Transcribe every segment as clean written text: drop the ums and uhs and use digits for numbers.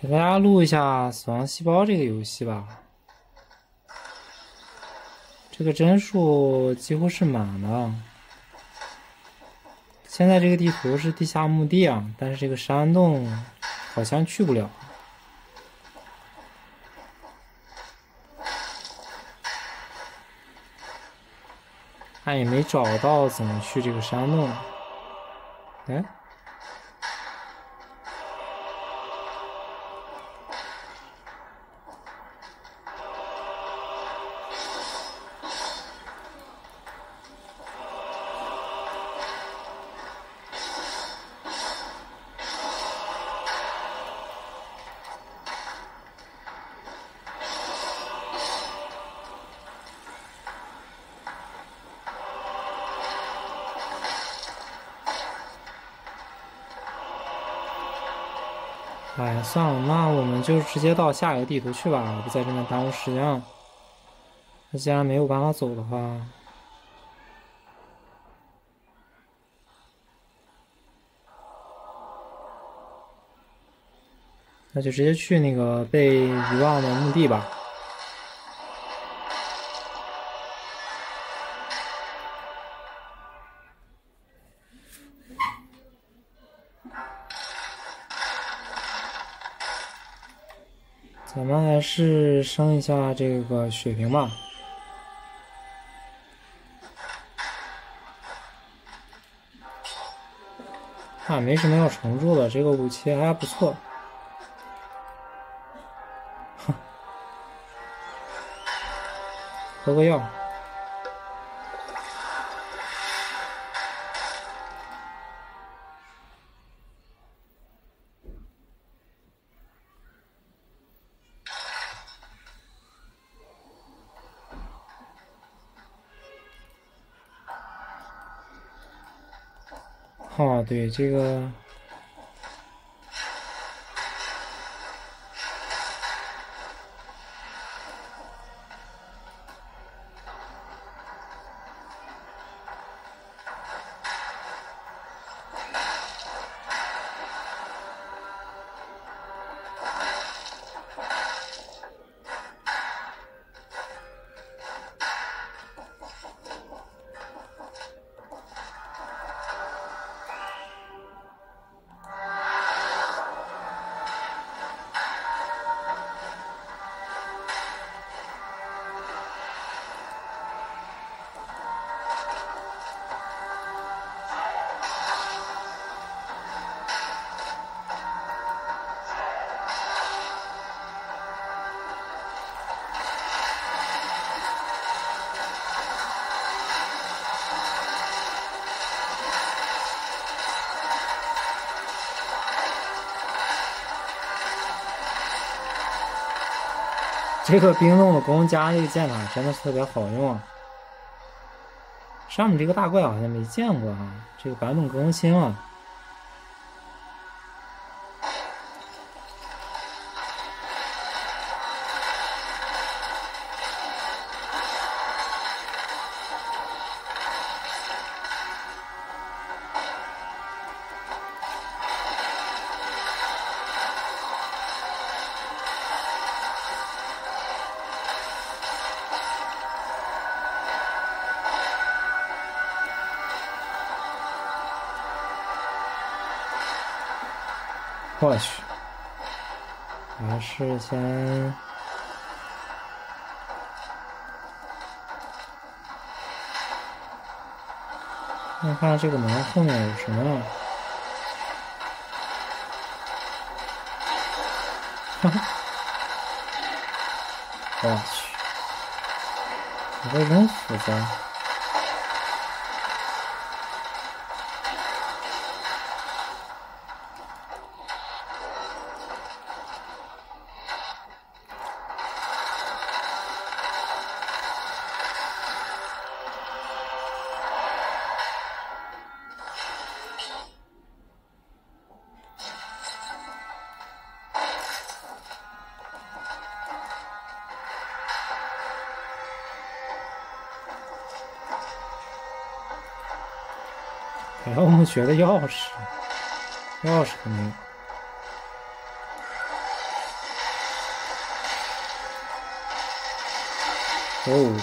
给大家录一下《死亡细胞》这个游戏吧。这个帧数几乎是满的。现在这个地图是地下墓地啊，但是这个山洞好像去不了。他也没找到怎么去这个山洞。哎。哎，算了，那我们就直接到下一个地图去吧，不在这边耽误时间了。那既然没有办法走的话，那就直接去那个被遗忘的墓地吧。咱们还是升一下这个血瓶吧。啊，没什么要重铸的，这个武器还不错。哼，喝个药。哦，对，这个这个冰冻的弓加这个剑法真的是特别好用啊！上面这个大怪好像没见过啊，这个版本更新了。我去，还是先看看这个门后面有什么。哈哈，我去，怎么会这么复杂？还有墓穴的钥匙，钥匙肯定。 哦，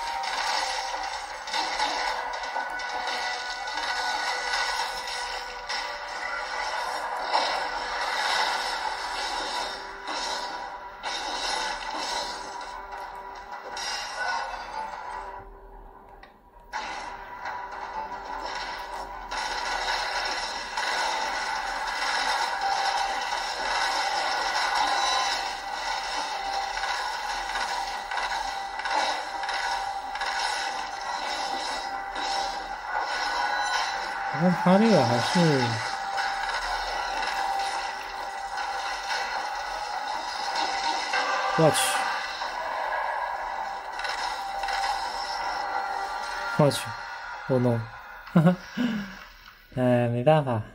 我看他这个还是，我去，我去，我弄，哈哈，哎，没办法，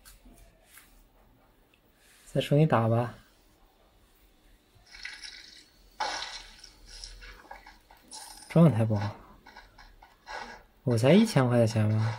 再重新打吧。状态不好，我才1000块钱吗？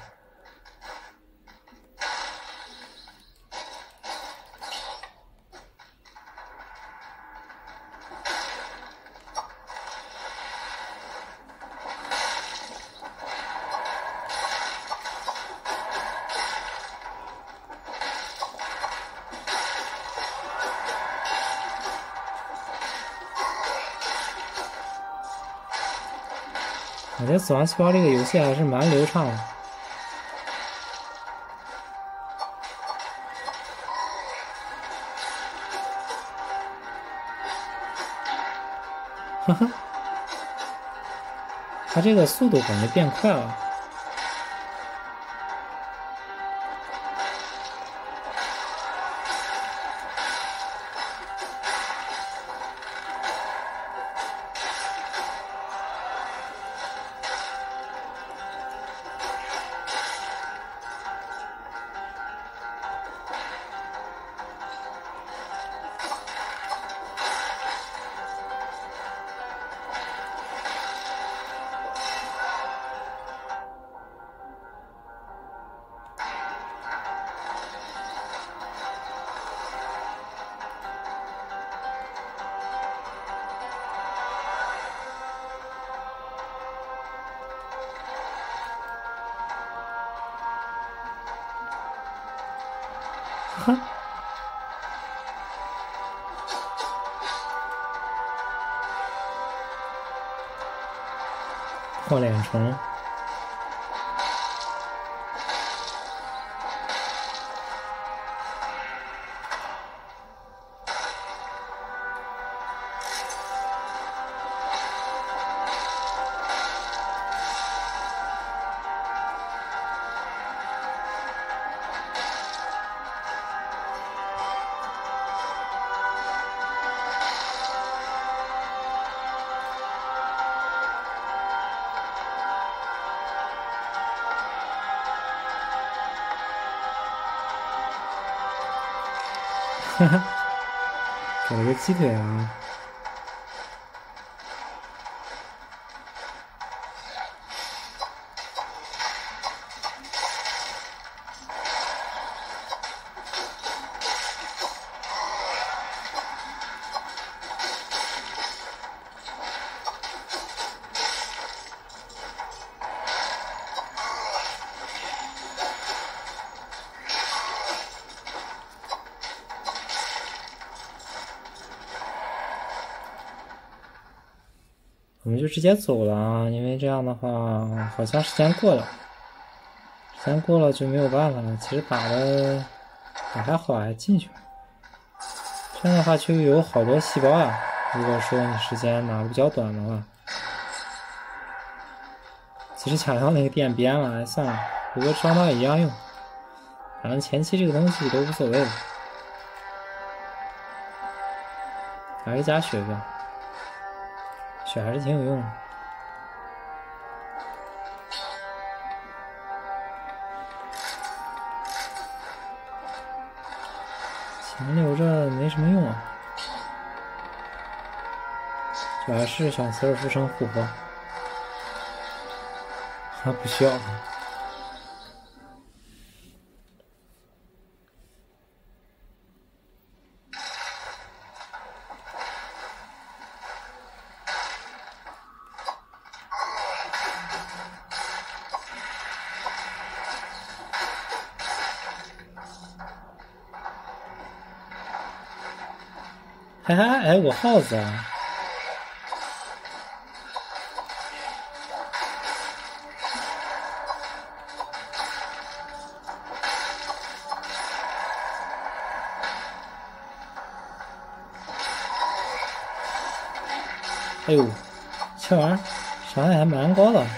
我觉得死亡细胞这个游戏还是蛮流畅的。呵呵，它这个速度感觉变快了。哼，破脸虫。哈哈，给了个鸡腿啊！我们就直接走了啊，因为这样的话，好像时间过了，时间过了就没有办法了。其实打的也还好，还进去了。这样的话就有好多细胞呀。如果说你时间拿的比较短的话，其实想要那个电边了，哎，算了，不过双刀也一样用，反正前期这个东西都无所谓了。还是加血吧，血还是挺有用的。钱留着没什么用啊，就还是想死而复生复活，还不需要。 哎，我耗子啊！哎呦，这玩意儿伤害还蛮高的。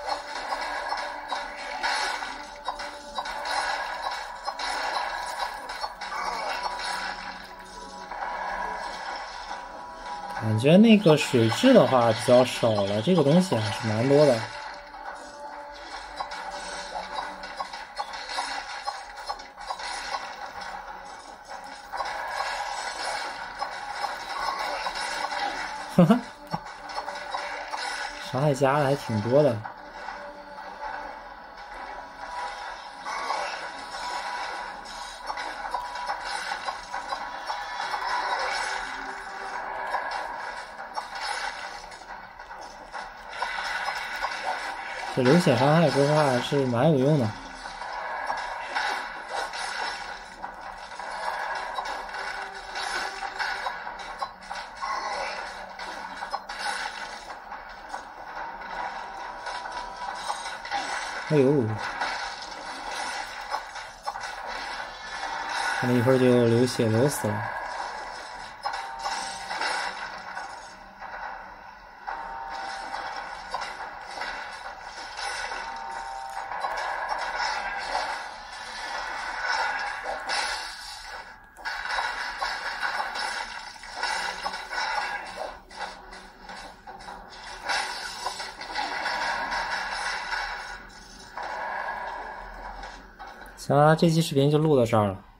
感觉那个水蛭的话比较少了，这个东西还是蛮多的。哈哈，伤害加的还挺多的。这流血伤害说实话还是蛮有用的。哎呦，可能一会儿就流血流死了。行了，这期视频就录到这儿了。